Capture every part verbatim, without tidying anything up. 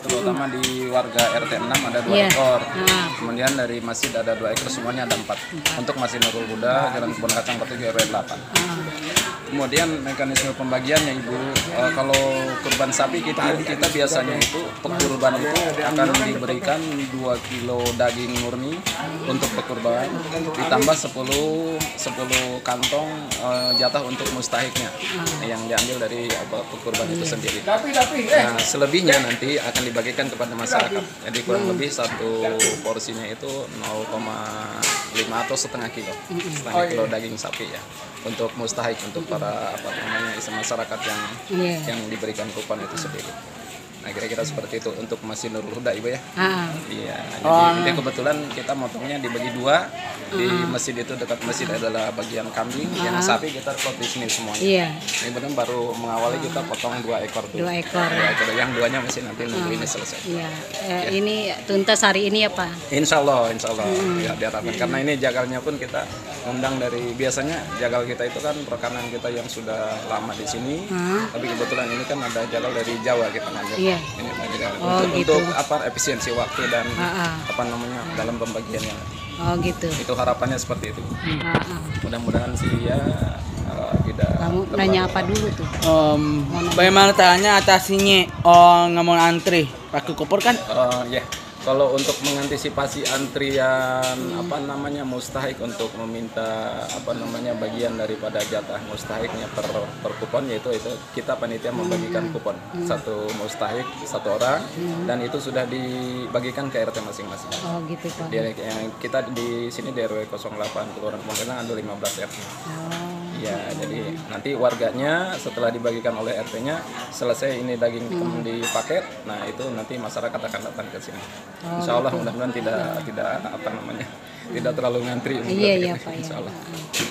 terutama di warga R T enam ada dua Iya. ekor. Ah. Kemudian dari masjid ada dua ekor, semuanya ada empat. Untuk Masjid Nurul Huda, Jalan Kebun Kacang empat puluh tujuh R W delapan. Ah. Kemudian mekanisme pembagiannya Ibu, eh, kalau kurban sapi kita kita biasanya itu pekurban itu akan diberikan dua kilo daging murni untuk pekurban, ditambah sepuluh sepuluh kantong eh, jatah untuk mustahiknya yang diambil dari apa pekurban itu sendiri. Nah, selebihnya nanti akan dibagikan kepada masyarakat. Jadi kurang lebih satu porsinya itu nol koma lima atau setengah kilo, setengah kilo daging sapi ya, untuk mustahik untuk para apa namanya masyarakat yang Iya. yang diberikan kupon itu sendiri. Nah kira-kira seperti itu untuk Masjid Nurul Huda Ibu ya. Ah. Iya. Jadi, Oh. jadi kebetulan kita motongnya dibagi dua. Di masjid itu dekat masjid adalah bagian kambing, yang sapi kita plot di sini semuanya. Iya. Ini benar baru mengawali kita potong dua ekor dulu. Dua ekor. Dua ekor. Yang duanya masih nanti nunggu ini selesai. Iya. Eh, ini tuntas hari ini ya Pak. Insya Allah, insya Allah ya diharapkan. Karena ini jagalnya pun kita undang dari biasanya jagal kita itu kan rekanan kita yang sudah lama di sini. Hmm. Tapi kebetulan ini kan ada jagal dari Jawa kita ngambil. Iya. Ini lagi jagal. Oh, untuk, gitu. untuk apa efisiensi waktu dan Ah, ah. apa namanya dalam pembagiannya nanti. Oh gitu. Itu harapannya seperti itu. Ah, ah. Mudah-mudahan sih ya uh, tidak. Kamu terlalu- nanya apa dulu tuh? Um, bagaimana caranya atasinya? Oh, nggak mau antri pakai kupur kan? Uh, ya, kalau untuk mengantisipasi antrian apa namanya mustahik untuk meminta apa namanya bagian daripada jatah mustahiknya per per kupon, yaitu itu kita panitia membagikan kupon satu mustahik satu orang dan itu sudah dibagikan ke R T masing-masing. Oh gitu Pak. Dia yang kita di sini di R W nol delapan Kelurahan Kebun Kacang ada lima belas R T. Oh. Ya, jadi nanti warganya setelah dibagikan oleh R T-nya selesai ini daging hmm. dipaket, nah itu nanti masyarakat akan datang ke sini. Oh, Insya Allah mudah-mudahan tidak tidak apa namanya tidak terlalu ngantri. untuk Iya itu. iya Pak. Insya Ya. Allah.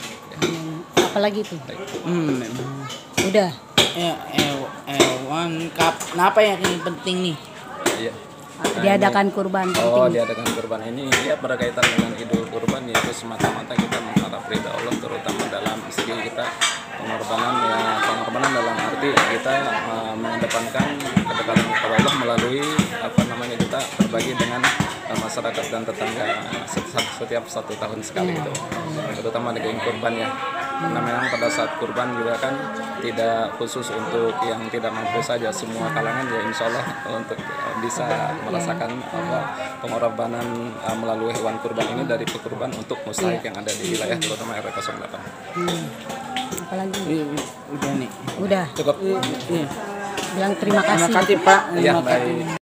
Hmm. Apalagi tuh? Hmm. Udah. Ya, hewan kap. Kenapa yang ini penting nih? Iya. Diadakan kurban Oh, penting. diadakan kurban ini ya berkaitan dengan Idul Kurban, yaitu semata-mata kita mengharap ridha Allah, terutama dalam segi kita pengorbanan ya pengorbanan dalam arti kita uh, mengedepankan kedekatan kepada Allah melalui apa namanya kita berbagi dengan uh, masyarakat dan tetangga setiap, setiap satu tahun sekali itu, terutama dengan kurban ya. Karena memang pada saat kurban juga kan tidak khusus untuk yang tidak mampu saja, semua kalangan ya insya Allah untuk uh, bisa merasakan apa pengorbanan uh, melalui hewan kurban ini dari pekurban untuk mustahik yang ada di wilayah terutama R W nol delapan. Hmm. Apalagi? Ih, Udah nih. Udah. Cukup. Iya. Bilang terima kasih. Terima kasih Pak. Iya, Terima kasih. baik.